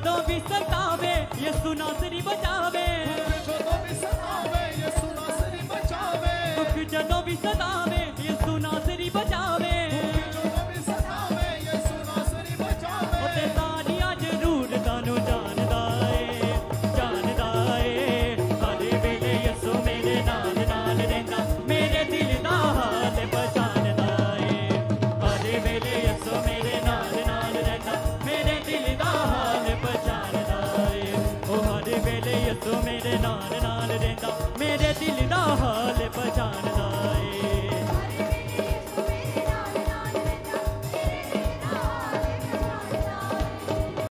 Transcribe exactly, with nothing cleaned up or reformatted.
ਜਦੋਂ ਵੀ ਸਤਾਵੇ ਯਿਸੂ ਨਾਸਰੀ ਬਚਾਵੇ ਜਦੋਂ ਵੀ ਸਤਾਵੇ ਯਿਸੂ ਨਾਸਰੀ ਬਚਾਵੇ ਦੁੱਖ ਜਦੋਂ ਵੀ ਸਤਾਵੇ ਯਿਸੂ ਨਾਸਰੀ ਬਚਾਵੇ ਜਦੋਂ ਵੀ ਸਤਾਵੇ ਯਿਸੂ ਨਾਸਰੀ ਬਚਾਵੇ ਉਹ ਤੇ ਸਾਰੀਆਂ ਜ਼ਰੂਰਤਾਂ ਨੂੰ ਜਾਣਦਾ ਏ ਜਾਣਦਾ ਏ ਹਰ ਵੇਲੇ ਯਿਸੂ ਮੇਰੇ ਨਾਲ ਨਾਲ ਰਹਿੰਦਾ ਮੇਰੇ ਦਿਲ ਦਾ ਹਾਲ ਪਛਾਣਦਾ ਏ ਹਰ ਵੇਲੇ ਯਿਸੂ ਮੇਰੇ ਨਾਲ ਨਾਲ ਰਹਿੰਦਾ ਮੇਰੇ ਦਿਲ ਦਾ ਹਾਲ ਪਛਾਣਦਾ ਏ ਉਹ ਹਰ ਵੇਲੇ ਯਿਸੂ ਮੇਰੇ ਨਾਲ ਨਾਲ